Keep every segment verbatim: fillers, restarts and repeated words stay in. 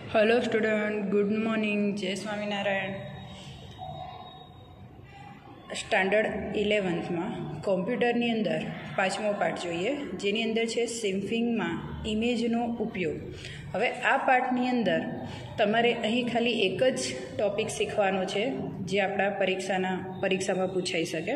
Hello student, good morning, जय Swaminarayan. Standard eleventh में कॉम्प्यूटरनी अंदर पांचमो पाठ जोईए, जेनी अंदर छे सिम्फिंग में इमेजनो उपयोग। हवे आ पाठनी अंदर तमारे अहीं खाली एक ज टॉपिक शीखवानो छे जे आपणा परीक्षाना परीक्षामां पूछाई शके।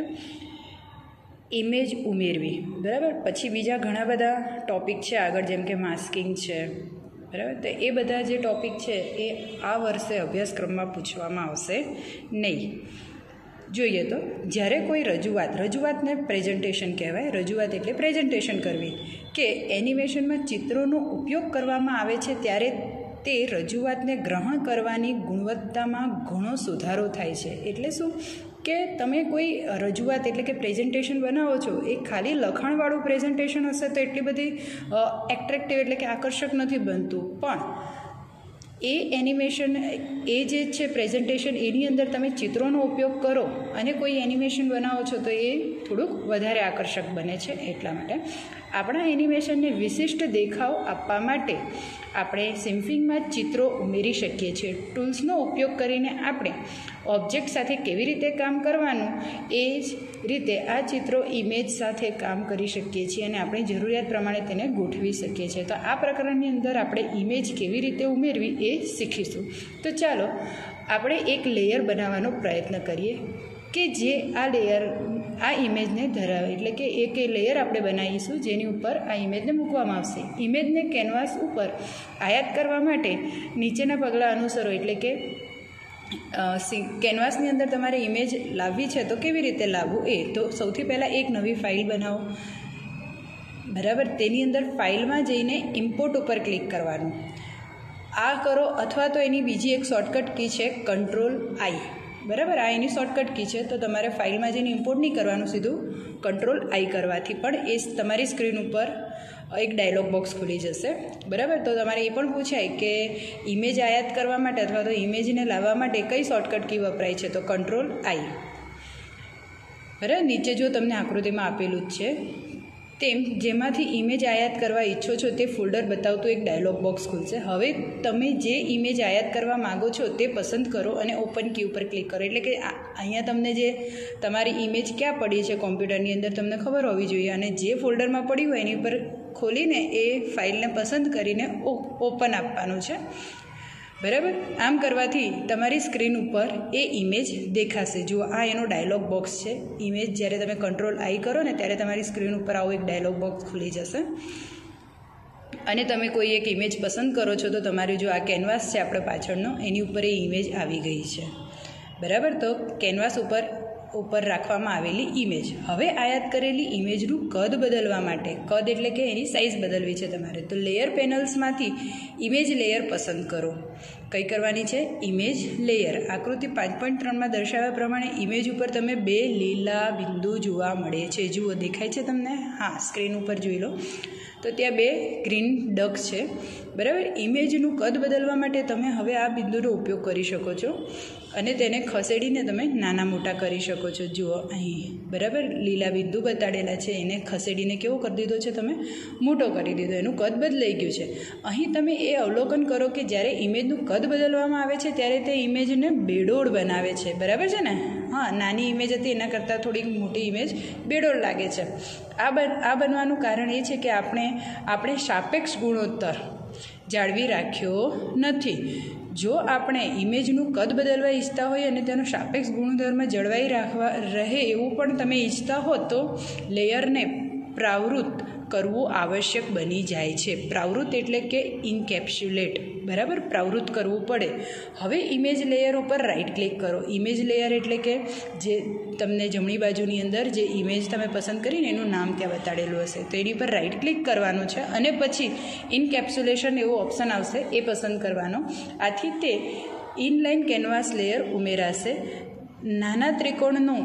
इमेज उमेरवी, बराबर। पछी बीजा घणा बधा टॉपिक छे आगळ, जेम के मास्किंग छे, बराबर। तो ये बधा जे टॉपिक है ये आ वर्षे अभ्यासक्रम में पूछवामां आवशे नहीं। जोईए तो ज्यारे कोई रजूआत रजूआत ने प्रेजेंटेशन कहेवाय। रजूआत एटले प्रेजेंटेशन करवी के एनिमेशन में चित्रों उपयोग करवामां आवे छे त्यारे ते रजूआतने ग्रहण करवानी गुणवत्तामां घणो सुधारो थाय छे। एटले शुं के तमे कोई रजूआत एटले के प्रेजेंटेशन बनावो छो, ए खाली लखाणवाळुं प्रेजेंटेशन हशे तो एटली बधी एट्रेक्टिव एटले के आकर्षक नथी बनतुं, पण ए एनिमेशन ए जे छे प्रेजेंटेशन एनी अंदर तमे चित्रोनो उपयोग करो अने कोई एनिमेशन बनावो छो तो ए थोड़ुंक वधारे आकर्षक बने छे। एटला माटे आपणा एनिमेशनने विशिष्ट देखाव आपवा माटे આપણે સિમ્ફિંગમાં ચિત્રો ઉમેરી શકીએ છીએ। ટૂલ્સનો ઉપયોગ કરીને આપણે ઓબ્જેક્ટ સાથે કેવી રીતે કામ કરવાનું એ જ રીતે આ ચિત્રો ઇમેજ સાથે કામ કરી શકીએ છીએ અને આપણી જરૂરિયાત પ્રમાણે તેને ગોઠવી શકીએ છીએ। તો આ પ્રકરણની અંદર આપણે ઇમેજ કેવી રીતે ઉમેરવી એ શીખીશું। તો ચાલો આપણે એક લેયર બનાવવાનો પ્રયત્ન કરીએ કે જે આ લેયર આ ઇમેજને ધરાવે, એટલે કે એક લેયર આપણે બનાવીશું જેની ઉપર આ ઇમેજને મૂકવામાં આવશે। ઇમેજને કેનવાસ ઉપર આયાત કરવા માટે નીચેના પગલાં અનુસરો, એટલે કે કેનવાસની અંદર તમારે ઇમેજ લાવવી છે તો કેવી રીતે લાવવું એ તો સૌથી પહેલાં એક નવી ફાઇલ બનાવો, બરાબર। તેની અંદર ફાઇલમાં જઈને ઇમ્પોર્ટ ઉપર ક્લિક કરવાનું, આ કરો, અથવા તો એની બીજી એક શોર્ટકટ કી છે કંટ્રોલ આઈ, બરાબર। આ એની શોર્ટકટ કી છે, તો તમારે ફાઇલમાં જઈને ઇમ્પોર્ટ નહીં કરવાનું, સીધું કંટ્રોલ આઈ કરવાથી પણ એ તમારી સ્ક્રીન ઉપર એક ડાયલોગ બોક્સ ખુલી જશે, બરાબર। તો તમારે એ પણ પૂછાય કે ઇમેજ આયાત કરવા માટે અથવા તો ઇમેજને લાવવા માટે કઈ શોર્ટકટ કી વપરાય છે, તો કંટ્રોલ આઈ, બરાબર। નીચે જો તમને આકૃતિમાં આપેલું જ છે તેમ જેમાંથી ઇમેજ આયાત કરવા ઈચ્છો છો તે ફોલ્ડર બતાવતું એક ડાયલોગ બોક્સ ખુલશે। હવે તમે જે ઇમેજ આયાત કરવા માગો છો તે પસંદ કરો અને ઓપન કી ઉપર ક્લિક કરો, એટલે કે અહીંયા તમને જે તમારી ઇમેજ ક્યાં પડી છે કોમ્પ્યુટરની અંદર તમને ખબર હોવી જોઈએ, અને જે ફોલ્ડરમાં પડી હોય એની ઉપર ખોલીને એ ફાઇલને પસંદ કરીને ઓપન આપવાનું છે, બરાબર। આમ કરવાથી તમારી સ્ક્રીન ઉપર એ ઇમેજ દેખાશે। જુઓ, આ એનો ડાયલોગ બોક્સ છે। ઇમેજ જ્યારે તમે કંટ્રોલ આઈ કરો ને ત્યારે તમારી સ્ક્રીન ઉપર આવો એક ડાયલોગ બોક્સ ખુલી જશે અને તમે કોઈ એક ઇમેજ પસંદ કરો છો તો તમારી જો આ કેનવાસ છે આપણે પાછળનો, એની ઉપર એ ઇમેજ આવી ગઈ છે, બરાબર। તો કેનવાસ ઉપર ઉપર રાખવામાં આવેલી ઇમેજ, હવે આયાત કરેલી ઇમેજનું કદ બદલવા માટે, કદ એટલે કે એની સાઇઝ બદલવી છે તમારે, તો લેયર પેનલ્સમાંથી ઇમેજ લેયર પસંદ કરો। કઈ કરવાની છે? Image layer. આકૃતિ પાંચ પોઈન્ટ ત્રણમાં દર્શાવ્યા પ્રમાણે ઇમેજ ઉપર તમે બે લીલા બિંદુ જોવા મળે છે। જુઓ, દેખાય છે તમને? હા, સ્ક્રીન ઉપર જોઈ લો તો ત્યાં બે ગ્રીન ડક છે, બરાબર। ઇમેજનું કદ બદલવા માટે તમે હવે આ બિંદુનો ઉપયોગ કરી શકો છો અને તેને ખસેડીને તમે નાના મોટા કરી શકો છો। જુઓ અહીં, બરાબર, લીલા બિંદુ બતાડેલા છે, એને ખસેડીને કેવો કરી દીધો છે તમે? મોટો કરી દીધો, એનું કદ બદલાઈ ગયું છે। અહીં તમે એ અવલોકન કરો કે જ્યારે ઇમેજનું કદ બદલવામાં આવે છે ત્યારે તે ઇમેજને બેડોળ બનાવે છે, બરાબર છે ને? હા, નાની ઇમેજ હતી એના કરતાં થોડીક મોટી ઇમેજ બેડોળ લાગે છે। આ બન આ બનવાનું કારણ એ છે કે આપણે આપણે સાપેક્ષ ગુણોત્તર જાળવી રાખ્યો નથી। જો આપણે ઇમેજનું કદ બદલવા ઈચ્છતા હોય અને તેનો સાપેક્ષ ગુણધર્મ જળવાઈ રાખવા રહે એવું પણ તમે ઈચ્છતા હો તો લેયરને પ્રાવૃત્ત કરવું આવશ્યક બની જાય છે। પ્રાવૃત્ત એટલે કે ઇન્કેપ્સ્યુલેટ, બરાબર, પ્રાવૃત્ત કરવું પડે। હવે ઇમેજ લેયર ઉપર રાઈટ ક્લિક કરો। ઇમેજ લેયર એટલે કે જે તમને જમણી બાજુની અંદર જે ઇમેજ તમે પસંદ કરીને એનું નામ ત્યાં બતાડેલું હશે તો એની પર રાઈટ ક્લિક કરવાનું છે અને પછી ઇન્કેપ્સ્યુલેશન એવો ઓપ્શન આવશે, એ પસંદ કરવાનો। આથી તે ઇનલાઇન કેનવાસ લેયર ઉમેરાશે। નાના ત્રિકોણનો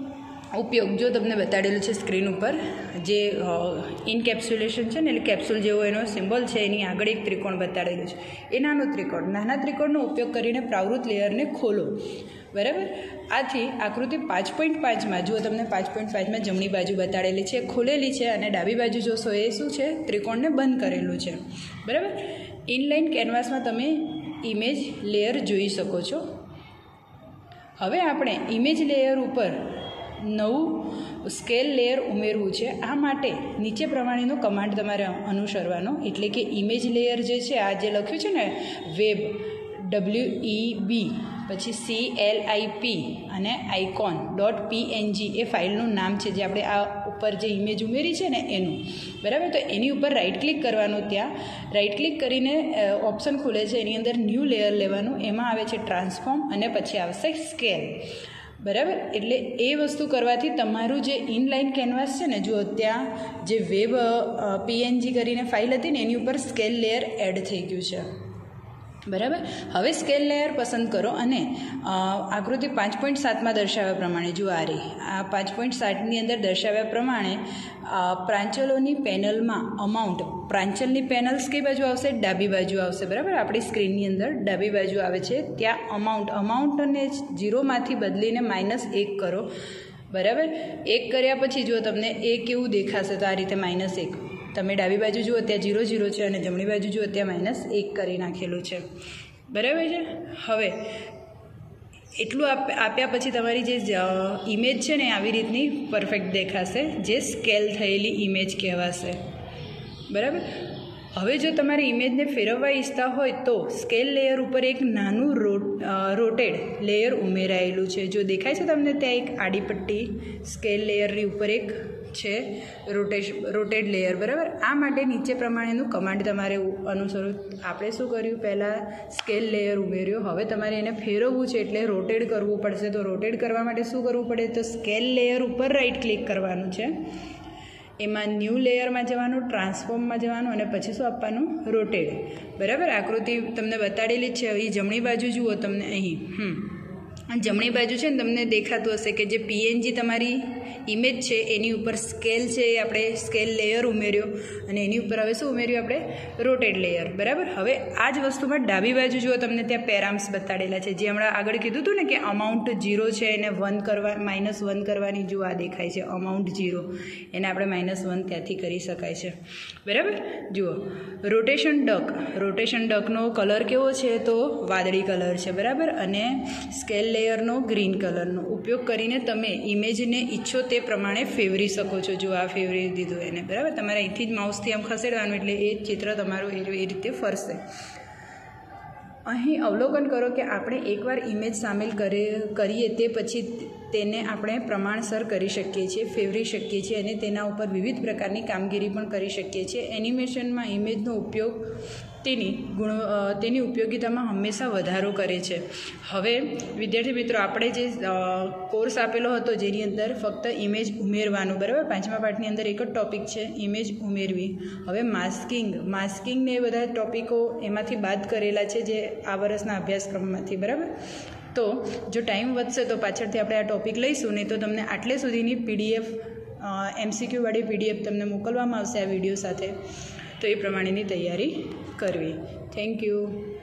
ઉપયોગ જો તમને બતાડેલું છે સ્ક્રીન ઉપર, જે ઇનકેપ્સ્યુલેશન છે ને, એટલે કેપ્સ્યુલ જેવો એનો સિમ્બોલ છે, એની આગળ એક ત્રિકોણ બતાડેલું છે, એ નાનો ત્રિકોણ, નાના ત્રિકોણનો ઉપયોગ કરીને પ્રાવૃત્ત લેયરને ખોલો, બરાબર। આથી આકૃતિ પાંચ પોઈન્ટ પાંચમાં જુઓ, તમને પાંચ પોઈન્ટ પાંચમાં જમણી બાજુ બતાડેલી છે, ખોલેલી છે, અને ડાબી બાજુ જોશો એ શું છે? ત્રિકોણને બંધ કરેલું છે, બરાબર। ઇનલાઇન કેનવાસમાં તમે ઇમેજ લેયર જોઈ શકો છો. હવે આપણે ઇમેજ લેયર ઉપર નવું સ્કેલ લેયર ઉમેરવું છે. આ માટે નીચે પ્રમાણેનો કમાન્ડ તમારે અનુસરવાનો, એટલે કે ઇમેજ લેયર જે છે, આ જે લખ્યું છે ને વેબ, ડબલ્યુ ઈ બી પછી સી એલ આઈ પી અને આઇકોન ડોટ પીએનજી એ ફાઇલનું નામ છે, જે આપણે આ ઉપર જે ઇમેજ ઉમેરી છે ને એનું, બરાબર. તો એની ઉપર રાઇટ ક્લિક કરવાનું. ત્યાં રાઇટ ક્લિક કરીને ઓપ્શન ખુલે છે, એની અંદર ન્યૂ લેયર લેવાનું. એમાં આવે છે ટ્રાન્સફોર્મ અને પછી આવશે સ્કેલ, બરાબર. એટલે એ વસ્તુ કરવાથી તમારું જે ઇનલાઇન કેનવાસ છે ને, જો ત્યાં જે વેબ પીએનજી કરીને ફાઇલ હતી ને એની ઉપર સ્કેલ લેયર એડ થઈ ગયું છે, બરાબર. હવે સ્કેલ લેયર પસંદ કરો અને આકૃતિ પાંચ પોઈન્ટ સાતમાં દર્શાવ્યા પ્રમાણે જુઓ, આ રહી આ પાંચ પોઈન્ટ સાતની અંદર દર્શાવ્યા પ્રમાણે પ્રાંચલોની પેનલમાં અમાઉન્ટ, પ્રાંચલની પેનલ્સ કઈ બાજુ આવશે? ડાબી બાજુ આવશે, બરાબર. આપણી સ્ક્રીનની અંદર ડાબી બાજુ આવે છે. ત્યાં અમાઉન્ટ, અમાઉન્ટને ઝીરોમાંથી બદલીને માઇનસ એક કરો, બરાબર. એક કર્યા પછી જો તમને એ કેવું દેખાશે, તો આ રીતે માઇનસ એક. તમે ડાબી બાજુ જુઓ ત્યાં જીરો જીરો છે અને જમણી બાજુ જુઓ ત્યાં માઇનસ એક કરી નાખેલું છે, બરાબર છે. હવે એટલું આપ આપ્યા પછી તમારી જે ઇમેજ છે ને આવી રીતની પરફેક્ટ દેખાશે, જે સ્કેલ થયેલી ઇમેજ કહેવાશે, બરાબર. હવે જો તમારી ઇમેજને ફેરવવા ઈચ્છતા હોય તો સ્કેલ લેયર ઉપર એક નાનું રોટ રોટેડ લેયર ઉમેરાયેલું છે. જો દેખાય છે તમને ત્યાં એક આડી પટ્ટી સ્કેલ લેયરની ઉપર એક છે રોટેશ રોટેડ લેયર, બરાબર. આ માટે નીચે પ્રમાણેનું કમાન્ડ તમારે અનુસરવું. આપણે શું કર્યું? પહેલાં સ્કેલ લેયર ઉમેર્યો, હવે તમારે એને ફેરવવું છે એટલે રોટેડ કરવું પડશે. તો રોટેડ કરવા માટે શું કરવું પડે? તો સ્કેલ લેયર ઉપર રાઇટ ક્લિક કરવાનું છે, એમાં ન્યૂ લેયરમાં જવાનું, ટ્રાન્સફોર્મમાં જવાનું અને પછી શું આપવાનું? રોટેડ, બરાબર. આકૃતિ તમને બતાડેલી જ છે. અહીં જમણી બાજુ જુઓ, તમને અહીં હમ જમણી બાજુ છે ને તમને દેખાતું હશે કે જે પીએનજી તમારી ઇમેજ છે એની ઉપર સ્કેલ છે, એ આપણે સ્કેલ લેયર ઉમેર્યો અને એની ઉપર હવે શું ઉમેર્યું? આપણે રોટેડ લેયર, બરાબર. હવે આ જ વસ્તુમાં ડાબી બાજુ જુઓ, તમને ત્યાં પેરામ્સ બતાડેલા છે, જે હમણાં આગળ કીધું હતું ને કે અમાઉન્ટ જીરો છે એને વન કરવા, માઇનસ વન કરવાની. જો આ દેખાય છે અમાઉન્ટ જીરો, એને આપણે માઇનસ વન ત્યાંથી કરી શકાય છે, બરાબર. જુઓ રોટેશન ડક, રોટેશન ડકનો કલર કેવો છે? તો વાદળી કલર છે, બરાબર. અને સ્કેલ લેયરનો ગ્રીન કલરનો ઉપયોગ કરીને તમે ઇમેજને ઈચ્છો તે પ્રમાણે ફેવરી શકો છો. જો આ ફેવરી દીધું એને, બરાબર. તમારે અહીંથી જ માઉસથી આમ ખસેડવાનું એટલે એ ચિત્ર તમારું એ રીતે ફરશે. અહીં અવલોકન કરો કે આપણે એકવાર ઇમેજ સામેલ કરીએ તે પછી તેને આપણે પ્રમાણસર કરી શકીએ છીએ, ફેવરી શકીએ છીએ અને તેના ઉપર વિવિધ પ્રકારની કામગીરી પણ કરી શકીએ છીએ. એનિમેશનમાં ઇમેજનો ઉપયોગ તેની ગુણ તેની ઉપયોગિતામાં હંમેશા વધારો કરે છે. હવે વિદ્યાર્થી મિત્રો, આપણે જે કોર્સ આપેલો હતો જેની અંદર ફક્ત ઇમેજ ઉમેરવાનું, બરાબર. પાંચમા પાઠની અંદર એક જ ટૉપિક છે ઇમેજ ઉમેરવી. હવે માસ્કિંગ, માસ્કિંગને એ બધા ટૉપિકો એમાંથી બાદ કરેલા છે જે આ વર્ષના અભ્યાસક્રમમાંથી, બરાબર. તો જો ટાઈમ વધશે તો પાછળથી આપણે આ ટૉપિક લઈશું, નહીં તો તમને આટલે સુધીની પીડીએફ એમસીક્યુવાળી પીડીએફ તમને મોકલવામાં આવશે આ વિડીયો સાથે. તો એ પ્રમાણેની તૈયારી કરવી. Thank you.